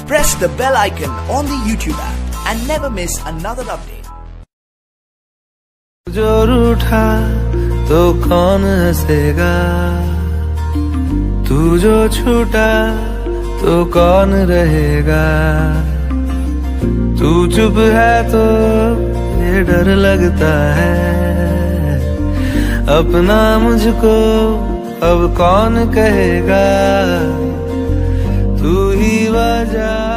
Press the bell icon on the YouTube app and never miss another update. जो रूठा तो कौन हंसेगा, तू जो छूटा तो कौन रहेगा। तू चुप है तो ये डर लगता है, अपना मुझको अब कौन कहेगा। तू ही वजह